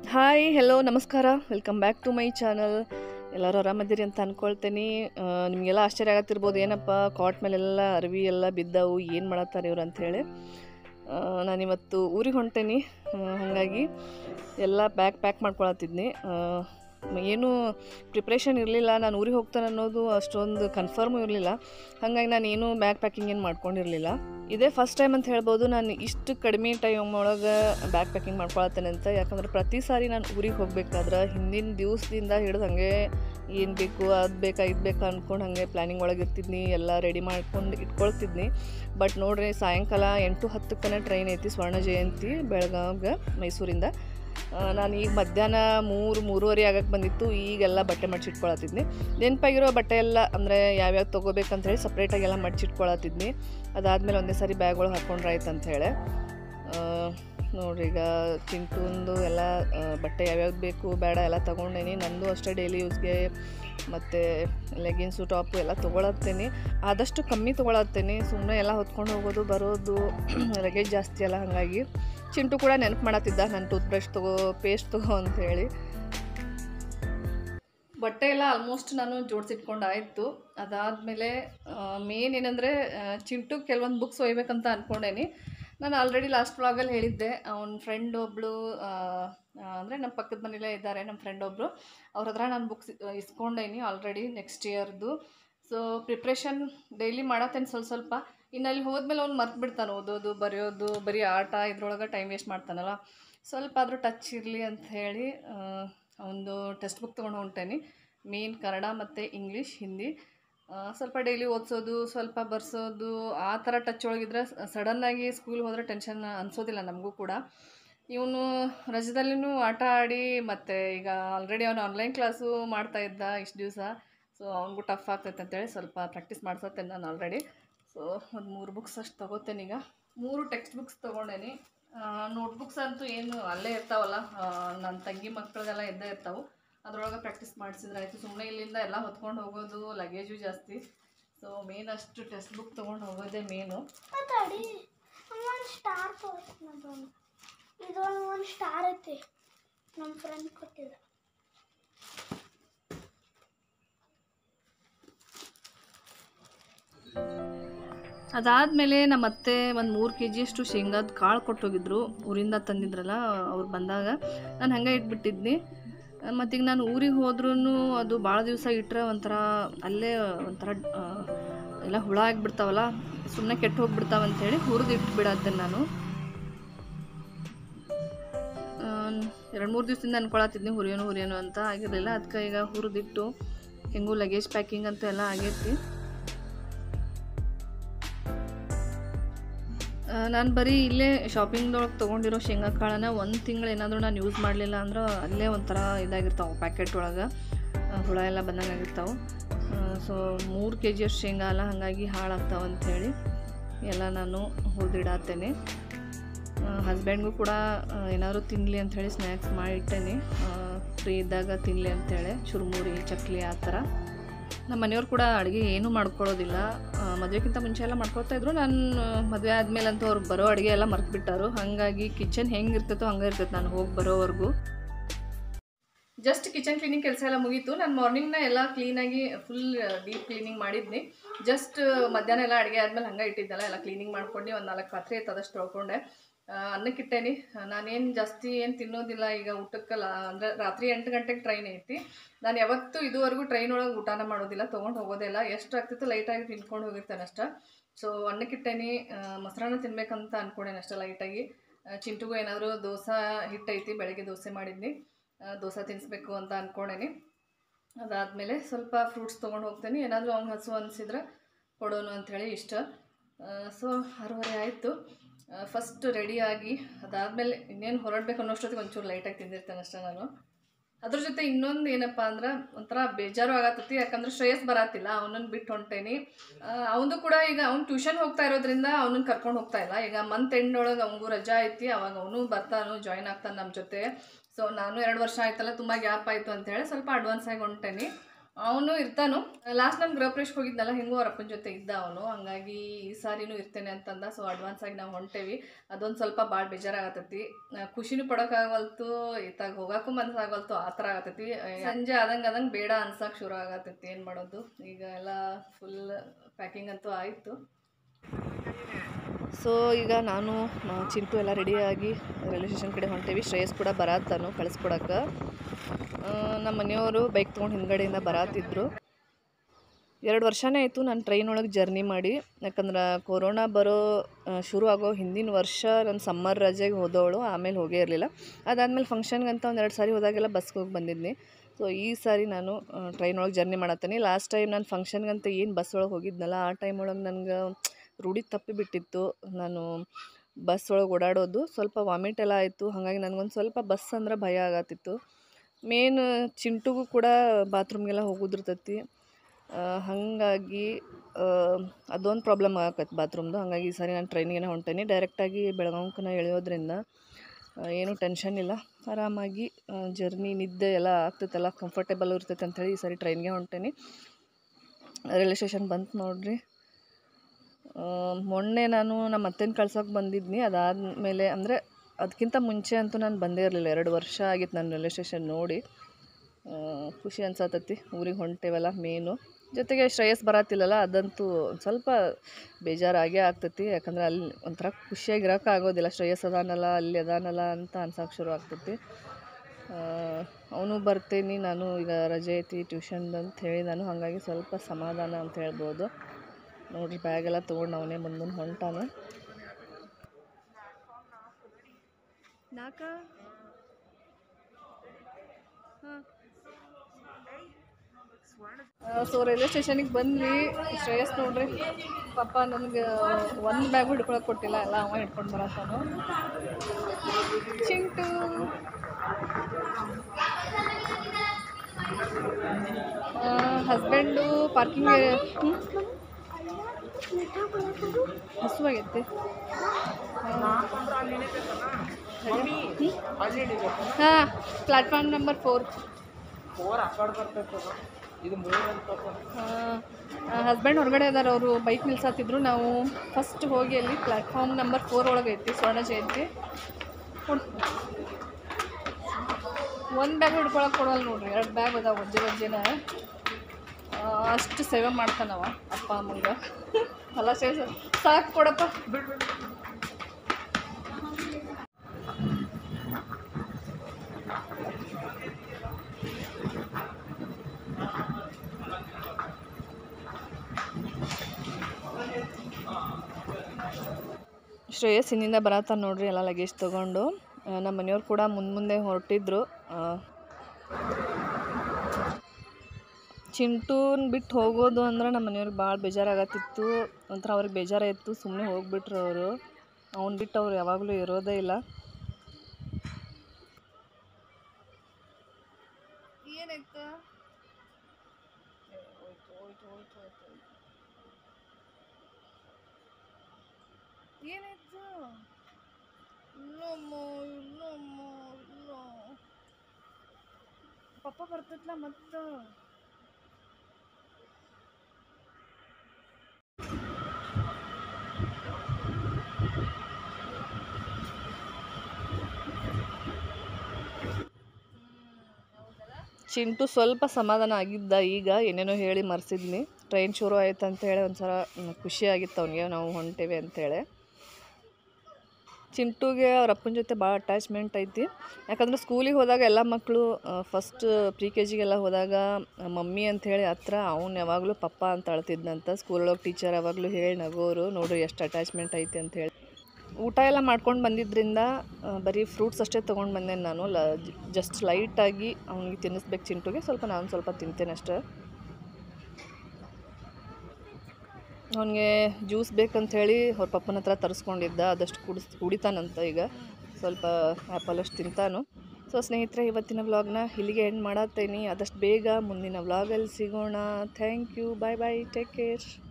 Hi hello ನಮಸ್ಕಾರ welcome back to my channel. ಎಲ್ಲರೂ ಆರಾಮದಿರಿ ಅಂತ ಅಂದ್ಕೊಳ್ತೀನಿ. ನಿಮಗೆಲ್ಲ ಆಶ್ಚರ್ಯ ಆಗತ್ತಿರ್ಬೋದು, ಏನಪ್ಪ ಕಾಟ್ ಮೇಲೆಲ್ಲ ಅರಿವಿ ಎಲ್ಲ ಬಿದ್ದವು, ಏನು ಮಾಡತ್ತಾರೆ ಇವ್ರು ಅಂಥೇಳಿ. ನಾನಿವತ್ತು ಊರಿಗೆ ಹೊಂಟೇನಿ. ಹಾಗಾಗಿ ಎಲ್ಲ ಪ್ಯಾಕ್ ಮಾಡ್ಕೊಳತ್ತಿದ್ನಿ. ಏನು ಪ್ರಿಪ್ರೇಷನ್ ಇರಲಿಲ್ಲ, ನಾನು ಊರಿಗೆ ಹೋಗ್ತಾನೆ ಅನ್ನೋದು ಅಷ್ಟೊಂದು ಕನ್ಫರ್ಮು ಇರಲಿಲ್ಲ. ಹಾಗಾಗಿ ನಾನು ಏನು ಬ್ಯಾಗ್ ಪ್ಯಾಕಿಂಗ್ ಏನು ಮಾಡ್ಕೊಂಡಿರಲಿಲ್ಲ. ಇದೇ ಫಸ್ಟ್ ಟೈಮ್ ಅಂತ ಹೇಳ್ಬೋದು ನಾನು ಇಷ್ಟು ಕಡಿಮೆ ಟೈಮ್ ಒಳಗೆ ಬ್ಯಾಗ್ ಪ್ಯಾಕಿಂಗ್ ಮಾಡ್ಕೊಳತ್ತೇನೆ ಅಂತ. ಯಾಕಂದ್ರೆ ಪ್ರತಿ ಸಾರಿ ನಾನು ಊರಿಗೆ ಹೋಗ್ಬೇಕಾದ್ರೆ ಹಿಂದಿನ ದಿವಸದಿಂದ ಹಿಡಿದು ಹಾಗೆ ಏನು ಬೇಕು ಅದು ಬೇಕಾ ಇದು ಬೇಕಾ ಅಂದ್ಕೊಂಡು ಹಾಗೆ ಪ್ಲ್ಯಾನಿಂಗ್ ಒಳಗೆ ಇರ್ತಿದ್ನಿ, ಎಲ್ಲ ರೆಡಿ ಮಾಡ್ಕೊಂಡು ಇಟ್ಕೊಳ್ತಿದ್ನಿ. ಬಟ್ ನೋಡ್ರಿ, ಸಾಯಂಕಾಲ 8:10 ಟ್ರೈನ್ ಐತಿ, ಸ್ವರ್ಣ ಜಯಂತಿ ಬೆಳಗಾವ್ಗೆ ಮೈಸೂರಿಂದ. ನಾನು ಈಗ ಮಧ್ಯಾಹ್ನ 3-3:30 ಆಗಕ್ಕೆ ಬಂದಿತ್ತು. ಈಗೆಲ್ಲ ಬಟ್ಟೆ ಮಡ್ಚಿಟ್ಕೊಳತ್ತಿದ್ನಿ. ನೆನಪಾಗಿರೋ ಬಟ್ಟೆ ಎಲ್ಲ ಅಂದರೆ ಯಾವ್ಯಾವ ತೊಗೋಬೇಕಂತ ಹೇಳಿ ಸಪ್ರೇಟಾಗೆಲ್ಲ ಮಡ್ಚಿಟ್ಕೊಳತ್ತಿದ್ನಿ. ಅದಾದಮೇಲೆ ಒಂದೇ ಸಾರಿ ಬ್ಯಾಗ್ಗಳು ಹಾಕ್ಕೊಂಡ್ರೆ ಆಯ್ತು ಅಂಥೇಳಿ. ನೋಡ್ರಿ, ಈಗ ಚಿಂಟುಂದು ಎಲ್ಲ ಬಟ್ಟೆ ಯಾವ್ಯಾವ್ದು ಬೇಕು ಬೇಡ ಎಲ್ಲ ತೊಗೊಂಡೇನಿ. ನಂದು ಅಷ್ಟೇ ಡೈಲಿ ಯೂಸ್ಗೆ ಮತ್ತು ಲೆಗಿನ್ಸು ಟಾಪು ಎಲ್ಲ ತೊಗೊಳತ್ತೇನೆ. ಆದಷ್ಟು ಕಮ್ಮಿ ತೊಗೊಳತ್ತೇನೆ, ಸುಮ್ಮನೆ ಎಲ್ಲ ಹೊತ್ಕೊಂಡು ಹೋಗೋದು ಬರೋದು ಲಗೇಜ್ ಜಾಸ್ತಿ ಅಲ್ಲ. ಹಾಗಾಗಿ ಚಿಂಟು ಕೂಡ ನೆನಪು ಮಾಡತ್ತಿದ್ದ, ನಾನು ಟೂತ್ ಬ್ರಷ್ ತೊಗೋ, ಪೇಸ್ಟ್ ತೊಗೋ ಅಂಥೇಳಿ. ಬಟ್ಟೆ ಎಲ್ಲ ಆಲ್ಮೋಸ್ಟ್ ನಾನು ಜೋಡಿಸಿಟ್ಕೊಂಡಾಯಿತು. ಅದಾದಮೇಲೆ ಮೇನ್ ಏನಂದರೆ ಚಿಂಟು ಕೆಲವೊಂದು ಬುಕ್ಸ್ ಒಯ್ಬೇಕಂತ ಅಂದ್ಕೊಂಡೇನಿ. ನಾನು ಆಲ್ರೆಡಿ ಲಾಸ್ಟ್ ವ್ಲಾಗಲ್ಲಿ ಹೇಳಿದ್ದೆ, ಅವ್ನ ಫ್ರೆಂಡ್ ಒಬ್ಬಳು ಅಂದರೆ ನಮ್ಮ ಪಕ್ಕದ ಮನೇಲೇ ಇದ್ದಾರೆ ನಮ್ಮ ಫ್ರೆಂಡ್ ಒಬ್ಬರು, ಅವ್ರ ಹತ್ರ ನಾನು ಬುಕ್ಸ್ ಇಸ್ಕೊಂಡೇನಿ ಆಲ್ರೆಡಿ ನೆಕ್ಸ್ಟ್ ಇಯರ್ದು. ಸೊ ಪ್ರಿಪ್ರೇಷನ್ ಡೈಲಿ ಮಾಡತ್ತೇನೆ ಸ್ವಲ್ಪ. ಇನ್ನು ಅಲ್ಲಿ ಹೋದ್ಮೇಲೆ ಅವ್ನು ಮರ್ತು ಬಿಡ್ತಾನೆ, ಓದೋದು ಬರೆಯೋದು, ಬರೀ ಆಟ ಇದ್ರೊಳಗೆ ಟೈಮ್ ವೇಸ್ಟ್ ಮಾಡ್ತಾನಲ್ಲ. ಸ್ವಲ್ಪ ಆದರೂ ಟಚ್ ಇರಲಿ ಅಂತ ಹೇಳಿ ಒಂದು ಟೆಕ್ಸ್ಟ್ ಬುಕ್ ತೊಗೊಂಡು ಹೊಂಟೇನಿ. ಮೇನ್ ಕನ್ನಡ ಮತ್ತು ಇಂಗ್ಲೀಷ್, ಹಿಂದಿ. ಸ್ವಲ್ಪ ಡೈಲಿ ಓದಿಸೋದು, ಸ್ವಲ್ಪ ಬರ್ಸೋದು, ಆ ಥರ ಟಚ್ ಒಳಗಿದ್ರೆ ಸಡನ್ನಾಗಿ ಸ್ಕೂಲ್ ಹೋದರೆ ಟೆನ್ಷನ್ ಅನಿಸೋದಿಲ್ಲ ನಮಗೂ ಕೂಡ. ಇವನು ರಜದಲ್ಲಿನೂ ಆಟ ಆಡಿ ಮತ್ತು ಈಗ ಆಲ್ರೆಡಿ ಅವನು ಆನ್ಲೈನ್ ಕ್ಲಾಸು ಮಾಡ್ತಾಯಿದ್ದ ಇಷ್ಟು ದಿವಸ. ಸೊ ಅವ್ನಿಗೂ ಟಫ್ ಆಗ್ತೈತೆ ಅಂತೇಳಿ ಸ್ವಲ್ಪ ಪ್ರಾಕ್ಟೀಸ್ ಮಾಡ್ಸತ್ತೇನೆ ನಾನು ಆಲ್ರೆಡಿ. ಸೊ ಒಂದು 3 ಬುಕ್ಸ್ ಅಷ್ಟು ತೊಗೋತೇನೆ. ಈಗ 3 ಟೆಕ್ಸ್ಟ್ ಬುಕ್ಸ್ ತೊಗೊಂಡೇನಿ. ನೋಟ್ಬುಕ್ಸ್ ಅಂತೂ ಏನು ಅಲ್ಲೇ ಇರ್ತಾವಲ್ಲ, ನನ್ನ ತಂಗಿ ಮಕ್ಕಳಿಗೆಲ್ಲ ಇದ್ದೇ ಇರ್ತಾವೆ, ಅದರೊಳಗೆ ಪ್ರಾಕ್ಟೀಸ್ ಮಾಡಿಸಿದ್ರೆ ಆಯಿತು. ಸುಮ್ಮನೆ ಇಲ್ಲಿಂದ ಎಲ್ಲ ಹೊತ್ಕೊಂಡು ಹೋಗೋದು, ಲಗೇಜು ಜಾಸ್ತಿ. ಸೊ ಮೇನ್ ಅಷ್ಟು ಟೆಕ್ಸ್ಟ್ ಬುಕ್ ತೊಗೊಂಡು ಹೋಗೋದೇ ಮೇನು. ಇದೊಂದು ಸ್ಟಾರ್ ಐತಿ, ನಮ್ಮ ಫ್ರೆಂಡ್ ಕೊಟ್ಟಿದ್ದ. ಅದಾದಮೇಲೆ ನಮ್ಮ ಅತ್ತೆ ಒಂದು 3 kg ಅಷ್ಟು ಶೇಂಗಾದ ಕಾಳು ಕೊಟ್ಟೋಗಿದ್ರು, ಊರಿಂದ ತಂದಿದ್ರಲ್ಲ ಅವ್ರು ಬಂದಾಗ. ನಾನು ಹಂಗೆ ಇಟ್ಬಿಟ್ಟಿದ್ನಿ. ಮತ್ತೀಗ ನಾನು ಊರಿಗೆ ಹೋದ್ರೂ ಅದು ಭಾಳ ದಿವಸ ಇಟ್ಟರೆ ಒಂಥರ ಅಲ್ಲೇ ಒಂಥರ ಎಲ್ಲ ಹುಳ ಆಗಿಬಿಡ್ತಾವಲ್ಲ, ಸುಮ್ಮನೆ ಕೆಟ್ಟು ಹೋಗ್ಬಿಡ್ತಾವಂಥೇಳಿ ಹುರಿದು ಇಟ್ಬಿಡತ್ತೇನೆ ನಾನು. 2-3 ದಿವಸದಿಂದ ಅನ್ಕೊಳತ್ತಿದ್ನಿ ಹುರಿಯೋನು ಅಂತ, ಆಗಿರಲಿಲ್ಲ. ಅದಕ್ಕೆ ಈಗ ಹುರಿದಿಟ್ಟು ಹೆಂಗೂ ಲಗೇಜ್ ಪ್ಯಾಕಿಂಗ್ ಅಂತ ಎಲ್ಲ ಆಗೈತಿ. ನಾನು ಬರೀ ಇಲ್ಲೇ ಶಾಪಿಂಗ್ದೊಳಗೆ ತೊಗೊಂಡಿರೋ ಶೇಂಗಾ ಕಾಳನ್ನು 1 ತಿಂಗಳು ಏನಾದರೂ ನಾನು ಯೂಸ್ ಮಾಡಲಿಲ್ಲ ಅಂದ್ರೆ ಅಲ್ಲೇ ಒಂಥರ ಇದಾಗಿರ್ತಾವೆ, ಪ್ಯಾಕೆಟ್ ಒಳಗೆ ಹುಳ ಎಲ್ಲ ಬಂದಂಗೆ ಆಗಿರ್ತಾವೆ. ಸೊ 3 kg ಅಷ್ಟು ಶೇಂಗಾ ಅಲ್ಲ, ಹಾಗಾಗಿ ಹಾಳಾಗ್ತಾವೆ ಅಂಥೇಳಿ ಎಲ್ಲ ನಾನು ಹುರಿದಿಡತ್ತೇನೆ. ಹಸ್ಬೆಂಡ್ಗೂ ಕೂಡ ಏನಾದರೂ ತಿನ್ನಲಿ ಅಂಥೇಳಿ ಸ್ನ್ಯಾಕ್ಸ್ ಮಾಡಿಟ್ಟೇನೆ, ಫ್ರೀ ಇದ್ದಾಗ ತಿನ್ನಲಿ ಅಂಥೇಳಿ. ಚುರುಮುರಿ, ಚಕ್ಲಿ ಆ ಥರ. ನಮ್ಮ ಮನೆಯವ್ರು ಕೂಡ ಅಡುಗೆ ಏನೂ ಮಾಡ್ಕೊಳ್ಳೋದಿಲ್ಲ. ಮದುವೆಗಿಂತ ಮುಂಚೆ ಎಲ್ಲ ಮಾಡ್ಕೊಳ್ತಾಯಿದ್ರು. ನಾನು ಮದುವೆ ಆದಮೇಲೆ ಅಂತೂ ಅವ್ರು ಬರೋ ಅಡುಗೆ ಎಲ್ಲ ಮರ್ತ್ಬಿಟ್ಟಾರು. ಹಾಗಾಗಿ ಕಿಚನ್ ಹೆಂಗಿರ್ತೈತೋ ಹಂಗೆ ಇರ್ತೈತೆ ನಾನು ಹೋಗಿ ಬರೋವರೆಗೂ. ಜಸ್ಟ್ ಕಿಚನ್ ಕ್ಲೀನಿಂಗ್ ಕೆಲಸ ಎಲ್ಲ ಮುಗೀತು. ನಾನು ಮಾರ್ನಿಂಗ್ನ ಎಲ್ಲ ಕ್ಲೀನಾಗಿ ಫುಲ್ ಡೀಪ್ ಕ್ಲೀನಿಂಗ್ ಮಾಡಿದ್ನಿ. ಜಸ್ಟ್ ಮಧ್ಯಾಹ್ನ ಎಲ್ಲ ಅಡುಗೆ ಆದಮೇಲೆ ಹಂಗೆ ಇಟ್ಟಿದ್ದಲ್ಲ, ಎಲ್ಲ ಕ್ಲೀನಿಂಗ್ ಮಾಡ್ಕೊಂಡು ಒಂದು 4 ಪಾತ್ರೆ ಇತ್ತು, ಅದಷ್ಟು ತೊಳ್ಕೊಂಡೆ. ಅನ್ನಕ್ಕಿಟ್ಟೇನಿ. ನಾನೇನು ಜಾಸ್ತಿ ಏನು ತಿನ್ನೋದಿಲ್ಲ ಈಗ ಊಟಕ್ಕಲ್ಲ, ಅಂದರೆ ರಾತ್ರಿ 8 ಗಂಟೆಗೆ ಟ್ರೈನ್ ಐತಿ. ನಾನು ಯಾವತ್ತೂ ಇದುವರೆಗೂ ಟ್ರೈನ್ ಒಳಗೆ ಊಟನ ಮಾಡೋದಿಲ್ಲ, ತೊಗೊಂಡು ಹೋಗೋದಿಲ್ಲ. ಎಷ್ಟು ಆಗ್ತಿತ್ತು ಲೈಟಾಗಿ ತಿನ್ಕೊಂಡು ಹೋಗಿರ್ತೇನೆ ಅಷ್ಟೇ. ಸೊ ಅನ್ನಕ್ಕಿಟ್ಟೇನಿ. ಮೊಸರನ್ನ ತಿನ್ಬೇಕಂತ ಅಂದ್ಕೊಂಡೇನೆ ಅಷ್ಟೇ ಲೈಟಾಗಿ. ಚಿಂಟುಗೂ ಏನಾದರೂ ದೋಸೆ ಹಿಟ್ಟೈತಿ, ಬೆಳಗ್ಗೆ ದೋಸೆ ಮಾಡಿದ್ನಿ, ದೋಸೆ ತಿನ್ನಿಸ್ಬೇಕು ಅಂತ ಅಂದ್ಕೊಂಡೇನಿ. ಅದಾದಮೇಲೆ ಸ್ವಲ್ಪ ಫ್ರೂಟ್ಸ್ ತೊಗೊಂಡು ಹೋಗ್ತೇನೆ, ಏನಾದರೂ ಅವ್ನು ಹಸು ಅನಿಸಿದ್ರೆ ಕೊಡೋನು ಅಂಥೇಳಿ ಇಷ್ಟ. ಸೊ 6:30 ಆಯಿತು. ಫಸ್ಟ್ ರೆಡಿಯಾಗಿ ಅದಾದಮೇಲೆ ಇನ್ನೇನು ಹೊರಡಬೇಕು ಅನ್ನೋಷ್ಟೊತ್ತಿಗೆ ಒಂಚೂರು ಲೈಟಾಗಿ ತಿಂದಿರ್ತೇನೆ ಅಷ್ಟೇ ನಾನು. ಅದ್ರ ಜೊತೆ ಇನ್ನೊಂದು ಏನಪ್ಪ ಅಂದ್ರೆ ಒಂಥರ ಬೇಜಾರು ಆಗತ್ತತಿ, ಯಾಕಂದ್ರೆ ಶ್ರೇಯಸ್ ಬರತ್ತಿಲ್ಲ, ಅವನನ್ನು ಬಿಟ್ಟು ಹೊಂಟೇನಿ. ಅವನು ಕೂಡ ಈಗ ಅವ್ನು ಟ್ಯೂಷನ್ ಹೋಗ್ತಾ ಇರೋದ್ರಿಂದ ಅವನನ್ನು ಕರ್ಕೊಂಡು ಹೋಗ್ತಾ ಇಲ್ಲ. ಈಗ ಮಂತ್ ಎಂಡ್ ಒಳಗೆ ಅವನಿಗೂ ರಜಾ ಐತಿ, ಅವಾಗ ಅವನು ಬರ್ತಾನು, ಜಾಯ್ನ್ ಆಗ್ತಾನೆ ನಮ್ಮ ಜೊತೆ. ಸೊ ನಾನು 2 ವರ್ಷ ಆಯ್ತಲ್ಲ, ತುಂಬ ಗ್ಯಾಪ್ ಆಯಿತು ಅಂಥೇಳಿ ಸ್ವಲ್ಪ ಅಡ್ವಾನ್ಸ್ ಆಗಿ ಹೊಂಟೇನಿ. ಅವನು ಇರ್ತಾನು. ಲಾಸ್ಟ್ ನಾನು ಗೃಹಪ್ರವೇಶಕ್ಕೆ ಹೋಗಿದ್ನಲ್ಲ, ಹೆಂಗೂ ಅವ್ರ ಅಪ್ಪನ ಜೊತೆ ಇದ್ದ ಅವನು. ಹಂಗಾಗಿ ಈ ಸಾರಿನೂ ಇರ್ತೇನೆ ಅಂತಂದ. ಸೊ ಅಡ್ವಾನ್ಸ್ ಆಗಿ ನಾವು ಹೊಂಟೇವಿ. ಅದೊಂದು ಸ್ವಲ್ಪ ಭಾಳ ಬೇಜಾರಾಗತ್ತೈತಿ. ಖುಷಿನೂ ಪಡೋಕ್ಕಾಗವಲ್ತು, ಇತ್ತಾಗ ಹೋಗೋಕ್ಕೂ ಮನಸ್ಸಾಗವಲ್ತು, ಆ ಥರ ಆಗತ್ತೈತಿ. ಸಂಜೆ ಆದಂಗೆ ಬೇಡ ಅನ್ಸಕ್ಕೆ ಶುರು ಆಗತ್ತೈತಿ. ಏನು ಮಾಡೋದು, ಈಗ ಎಲ್ಲ ಫುಲ್ ಪ್ಯಾಕಿಂಗ್ ಅಂತೂ ಆಯಿತು. ಸೊ ಈಗ ನಾನು ಚಿಂಟು ಎಲ್ಲ ರೆಡಿಯಾಗಿ ರೈಲ್ವೆ ಸ್ಟೇಷನ್ ಕಡೆ ಹೊಂಟೇವಿ. ಶ್ರೇಯಸ್ ಕೂಡ ಬರತ್ತಾನು ಕಳಿಸ್ಕೊಡಕ್ಕೆ. ನಮ್ಮ ಮನೆಯವರು ಬೈಕ್ ತೊಗೊಂಡು ಹಿಂದ್ಗಡೆಯಿಂದ ಬರತ್ತಿದ್ರು. 2 ವರ್ಷನೇ ಆಯಿತು ನಾನು ಟ್ರೈನ್ ಒಳಗೆ ಜರ್ನಿ ಮಾಡಿ. ಯಾಕಂದ್ರೆ ಕೊರೋನಾ ಶುರು ಆಗೋ ಹಿಂದಿನ ವರ್ಷ ನಾನು ಸಮ್ಮರ್ ರಜೆಗೆ ಹೋದವಳು, ಆಮೇಲೆ ಹೋಗೇ ಇರಲಿಲ್ಲ. ಅದಾದಮೇಲೆ ಫಂಕ್ಷನ್ಗಂತ 2 ಸಾರಿ ಹೋದಾಗೆಲ್ಲ ಬಸ್ಗೆ ಹೋಗಿ ಬಂದಿದ್ನಿ. ಸೊ ಈ ಸಾರಿ ನಾನು ಟ್ರೈನ್ ಒಳಗೆ ಜರ್ನಿ ಮಾಡತ್ತೀನಿ. ಲಾಸ್ಟ್ ಟೈಮ್ ನಾನು ಫಂಕ್ಷನ್ಗಂತ ಏನು ಬಸ್ ಒಳಗೆ ಹೋಗಿದ್ನಲ್ಲ, ಆ ಟೈಮ್ ಒಳಗೆ ನನಗೆ ರೂಢಿ ತಪ್ಪಿಬಿಟ್ಟಿತ್ತು. ನಾನು ಬಸ್ ಒಳಗೆ ಓಡಾಡೋದು ಸ್ವಲ್ಪ ವಾಮಿಟ್ ಎಲ್ಲ ಆಯಿತು. ಹಾಗಾಗಿ ನನಗೊಂದು ಸ್ವಲ್ಪ ಬಸ್ ಅಂದ್ರೆ ಭಯ ಆಗತ್ತಿತ್ತು. ಮೇನ್ ಚಿಂಟುಗೂ ಕೂಡ ಬಾತ್ರೂಮ್ಗೆಲ್ಲ ಹೋಗೋದಿರ್ತೈತಿ. ಹಾಗಾಗಿ ಅದೊಂದು ಪ್ರಾಬ್ಲಮ್ ಆಗತ್ತೆ ಬಾತ್ರೂಮ್ದು. ಹಾಗಾಗಿ ಈ ಸಾರಿ ನಾನು ಟ್ರೈನಿಗೆ ಹೊಂಟೇನಿ. ಡೈರೆಕ್ಟಾಗಿ ಬೆಳಗಾಂಕನ ಎಳೆಯೋದ್ರಿಂದ ಏನೂ ಟೆನ್ಷನ್ ಇಲ್ಲ, ಆರಾಮಾಗಿ ಜರ್ನಿ ನಿದ್ದೆ ಎಲ್ಲ ಆಗ್ತೈತಲ್ಲ, ಕಂಫರ್ಟೇಬಲ್ ಇರ್ತೈತೆ ಅಂಥೇಳಿ ಈ ಸಾರಿ ಟ್ರೈನ್ಗೆ ಹೊಂಟೇನಿ. ರೈಲ್ವೆ ಸ್ಟೇಷನ್ ಬಂತು ನೋಡ್ರಿ. ಮೊನ್ನೆ ನಾನು ನಮ್ಮ ಅತ್ತೆನ ಕಳ್ಸೋಕೆ ಬಂದಿದ್ನಿ. ಅದಾದಮೇಲೆ ಅಂದರೆ ಅದಕ್ಕಿಂತ ಮುಂಚೆ ಅಂತೂ ನಾನು ಬಂದೇ ಇರಲಿಲ್ಲ. 2 ವರ್ಷ ಆಗಿತ್ತು ನಾನು ರೈಲ್ವೆ ಸ್ಟೇಷನ್ ನೋಡಿ. ಖುಷಿ ಅನ್ಸತ್ತೈತಿ, ಊರಿಗೆ ಹೊಂಟೇವಲ್ಲ ಮೇನು. ಜೊತೆಗೆ ಶ್ರೇಯಸ್ ಬರತ್ತಿಲ್ಲಲ್ಲ, ಅದಂತೂ ಸ್ವಲ್ಪ ಬೇಜಾರಾಗೇ ಆಗ್ತೈತಿ. ಯಾಕಂದ್ರೆ ಅಲ್ಲಿ ಒಂಥರ ಖುಷಿಯಾಗಿರೋಕೆ ಆಗೋದಿಲ್ಲ. ಶ್ರೇಯಸ್ ಅದಾನಲ್ಲ, ಅಲ್ಲಿ ಅದಾನಲ್ಲ ಅಂತ ಅನ್ಸೋಕೆ ಶುರು ಆಗ್ತೈತಿ. ಅವನು ಬರ್ತೇನೆ, ನಾನು ಈಗ ರಜೆ ಐತಿ ಟ್ಯೂಷನ್ದು ಅಂತ ಹೇಳಿ ನಾನು. ಹಾಗಾಗಿ ಸ್ವಲ್ಪ ಸಮಾಧಾನ ಅಂತ ಹೇಳ್ಬೋದು. ನೋಡಿರಿ ಬ್ಯಾಗೆಲ್ಲ ತೊಗೊಂಡು ಅವನೇ ಮುಂದೆ ಹೊಂಟಾನ. ಸೊ ರೈಲ್ವೆ ಸ್ಟೇಷನಿಗೆ ಬಂದ್ವಿ. ಶ್ರೇಯಸ್ ನೋಡ್ರಿ ಪಾಪ ನನಗೆ ಒಂದು ಬ್ಯಾಗು ಹಿಡ್ಕೊಳಕ್ಕೆ ಕೊಟ್ಟಿಲ್ಲ, ಎಲ್ಲ ಅವ ಹಿಡ್ಕೊಂಡು ಬರತ್ತಾನು. ಚಿಂಟು ಹಸ್ಬೆಂಡು ಪಾರ್ಕಿಂಗ್ ಹಸುವಾಗೈತಿ. ಹಾಂ, ಪ್ಲಾಟ್ಫಾರ್ಮ್ ನಂಬರ್ 4. ಹಸ್ಬೆಂಡ್ ಹೊರಗಡೆ ಅದಾರ, ಅವರು ಬೈಕ್ ನಿಲ್ಸತ್ತಿದ್ರು. ನಾವು ಫಸ್ಟ್ ಹೋಗಿ ಅಲ್ಲಿ ಪ್ಲಾಟ್ಫಾರ್ಮ್ ನಂಬರ್ 4 ಒಳಗೆ ಐತಿ ಸ್ವರ್ಣ ಜಯಂತಿ. ಒಂದು ಬ್ಯಾಗ್ ಹಿಡ್ಕೊಳಕ್ಕೆ ಕೊಡೋಲ್ಲ ನೋಡ್ರಿ, 2 ಬ್ಯಾಗ್ ಅದಾವ ವಜ್ಜೆನ. ಅಷ್ಟು ಸೇವೆ ಮಾಡ್ತಾನವ ಅಪ್ಪ ಅಮ್ಮಂಗೆ. ಅಲ್ಲ ಸೇವೆ ಸಾಕು ಕೊಡಪ್ಪ, ಬಿಡು. ಶ್ರೇಯಸ್ ಹಿಂದಿಂದ ಬರತ್ತಾನ ನೋಡ್ರಿ ಎಲ್ಲ ಲಗೇಜ್ ತೊಗೊಂಡು. ನಮ್ಮ ಮನೆಯವ್ರು ಕೂಡ ಮುಂದೆ ಹೊರಟಿದ್ರು. ಚಿಂಟೂನ್ ಬಿಟ್ಟು ಹೋಗೋದು ಅಂದ್ರೆ ನಮ್ಮ ಮನೆಯವ್ರಿಗೆ ಭಾಳ ಬೇಜಾರಾಗತ್ತಿತ್ತು. ಒಂಥರ ಅವ್ರಿಗೆ ಬೇಜಾರಾಯಿತು, ಸುಮ್ಮನೆ ಹೋಗ್ಬಿಟ್ರು ಅವರು. ಅವ್ನು ಬಿಟ್ಟು ಅವ್ರು ಯಾವಾಗಲೂ ಇರೋದೇ ಇಲ್ಲ. ಏನಾಯ್ತು? ಏನಾಯ್ತು? ಪಪ್ಪ ಬರ್ತೈತ್ಲ ಮತ್ತು. ಚಿಂಟು ಸ್ವಲ್ಪ ಸಮಾಧಾನ ಆಗಿದ್ದ. ಈಗ ಏನೇನೋ ಹೇಳಿ ಮರೆಸಿದ್ನಿ. ಟ್ರೈನ್ ಶುರು ಆಯ್ತು ಅಂತೇಳಿ ಒಂದ್ಸಲ ಖುಷಿಯಾಗಿತ್ತು ಅವನಿಗೆ, ನಾವು ಹೊಂಟೇವೆ ಅಂಥೇಳಿ. ಚಿಂಟುಗೆ ಅವ್ರ ಅಪ್ಪನ ಜೊತೆ ಭಾಳ ಅಟ್ಯಾಚ್ಮೆಂಟ್ ಐತಿ. ಯಾಕಂದ್ರೆ ಸ್ಕೂಲಿಗೆ ಹೋದಾಗ ಎಲ್ಲ ಮಕ್ಕಳು ಫಸ್ಟ್ ಪ್ರಿ-KG ಹೋದಾಗ ಮಮ್ಮಿ ಅಂಥೇಳಿ ಹತ್ರ, ಅವ್ನು ಯಾವಾಗಲೂ ಪಪ್ಪ ಅಂತ ಅಳ್ತಿದ್ನಂತ. ಸ್ಕೂಲೊಳಗೆ ಟೀಚರ್ ಯಾವಾಗಲೂ ಹೇಳಿ ನಗೋರು, ನೋಡ್ರಿ ಎಷ್ಟು ಅಟ್ಯಾಚ್ಮೆಂಟ್ ಐತಿ ಅಂಥೇಳಿ. ಊಟ ಎಲ್ಲ ಮಾಡ್ಕೊಂಡು ಬಂದಿದ್ದರಿಂದ ಬರೀ ಫ್ರೂಟ್ಸ್ ಅಷ್ಟೇ ತೊಗೊಂಡು ಬಂದೇನೆ ನಾನು. ಜಸ್ಟ್ ಲೈಟಾಗಿ ಅವ್ನಿಗೆ ತಿನ್ನಿಸ್ಬೇಕು ಚಿಂಟುಗೆ, ಸ್ವಲ್ಪ ನಾನು ಸ್ವಲ್ಪ ತಿಂತೇನೆ ಅಷ್ಟೇ. ಅವನಿಗೆ ಜ್ಯೂಸ್ ಬೇಕಂಥೇಳಿ ಅವ್ರ ಪಪ್ಪನ ಹತ್ರ ತರಿಸ್ಕೊಂಡಿದ್ದ, ಅದಷ್ಟು ಕುಡಿತಾನಂತ. ಈಗ ಸ್ವಲ್ಪ ಆ್ಯಪಲ್ ಅಷ್ಟು ತಿಂತಾನು. ಸೊ ಸ್ನೇಹಿತರೆ, ಇವತ್ತಿನ ವ್ಲಾಗ್ನ ಇಲ್ಲಿಗೆ ಎಂಡ್ ಮಾಡತ್ತೇನೆ. ಆದಷ್ಟು ಬೇಗ ಮುಂದಿನ ವ್ಲಾಗಲ್ಲಿ ಸಿಗೋಣ. Thank you, bye bye, take care.